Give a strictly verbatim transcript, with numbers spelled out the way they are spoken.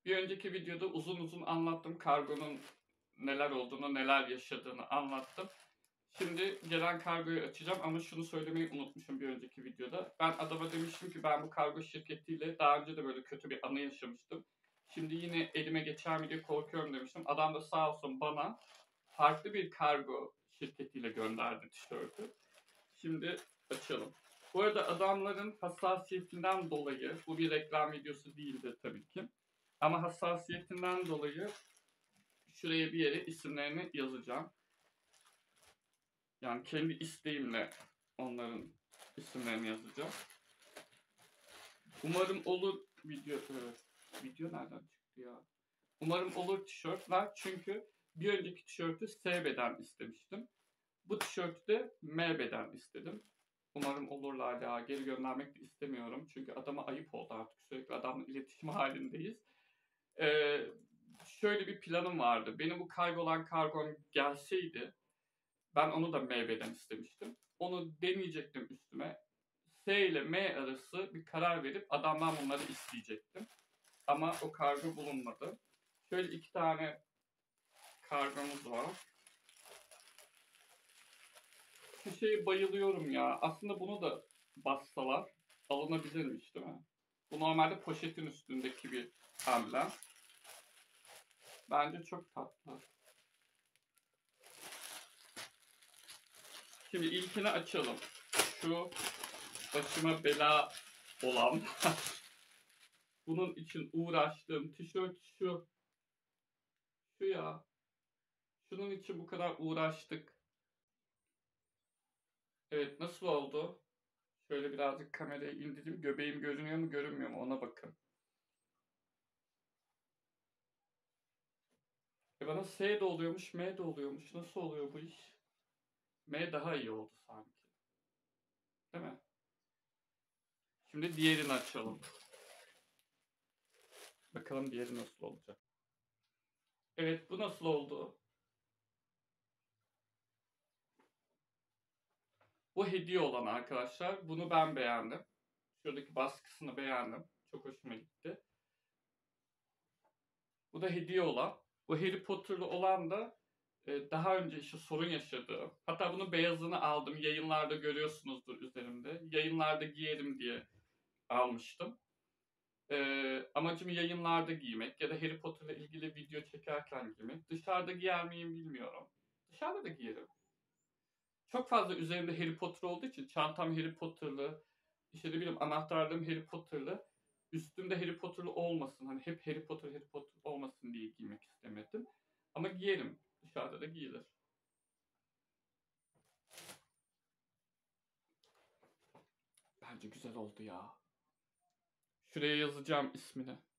Bir önceki videoda uzun uzun anlattım. Kargonun neler olduğunu, neler yaşadığını anlattım. Şimdi gelen kargoyu açacağım ama şunu söylemeyi unutmuşum bir önceki videoda. Ben adama demiştim ki ben bu kargo şirketiyle daha önce de böyle kötü bir anı yaşamıştım. Şimdi yine elime geçer mi diye korkuyorum demiştim. Adam da sağ olsun bana farklı bir kargo şirketiyle gönderdi tişörtü. Şimdi açalım. Bu arada adamların hassasiyetinden dolayı, bu bir reklam videosu değildi tabii ki. Ama hassasiyetinden dolayı şuraya bir yere isimlerini yazacağım. Yani kendi isteğimle onların isimlerini yazacağım. Umarım olur video... Video nereden çıktı ya? Umarım olur tişörtler çünkü bir önceki tişörtü S beden istemiştim. Bu tişörtü de M beden istedim. Umarım olurlar ya. Geri göndermek de istemiyorum. Çünkü adama ayıp oldu artık. Sürekli adamla iletişim halindeyiz. Ee, şöyle bir planım vardı. Benim bu kaybolan kargom gelseydi ben onu da M beden istemiştim. Onu deneyecektim üstüme. S ile M arası bir karar verip adamdan bunları isteyecektim. Ama o kargo bulunmadı. Şöyle iki tane kargomuz var. Şu şeye bayılıyorum ya. Aslında bunu da bassalar alınabilirmiş değil mi? Bu normalde poşetin üstündeki bir amblem. Bence çok tatlı. Şimdi ilkini açalım. Şu başıma bela olan bunun için uğraştığım tişört şu. Şu ya. Şunun için bu kadar uğraştık. Evet, nasıl oldu? Şöyle birazcık kamerayı indireyim. Göbeğim görünüyor mu görünmüyor mu ona bakın. E bana S de oluyormuş, M de oluyormuş. Nasıl oluyor bu iş? M daha iyi oldu sanki. Değil mi? Şimdi diğerini açalım. Bakalım diğeri nasıl olacak. Evet, bu nasıl oldu? Bu hediye olan arkadaşlar. Bunu ben beğendim. Şuradaki baskısını beğendim. Çok hoşuma gitti. Bu da hediye olan. Bu Harry Potter'lı olan da e, daha önce işte sorun yaşadığım. Hatta bunun beyazını aldım. Yayınlarda görüyorsunuzdur üzerimde. Yayınlarda giyerim diye almıştım. E, amacım yayınlarda giymek ya da Harry Potter'la ilgili video çekerken giymek. Dışarıda giyer miyim bilmiyorum. Dışarıda da giyerim. Çok fazla üzerimde Harry Potter olduğu için çantam Harry Potter'lı, işte ne bileyim anahtarlığım Harry Potter'lı. Üstümde Harry Potter'lı olmasın. Hani hep Harry Potter Harry Potter olmasın diye giymek istemedim. Ama giyerim. Dışarıda da giyilir. Bence güzel oldu ya. Şuraya yazacağım ismini.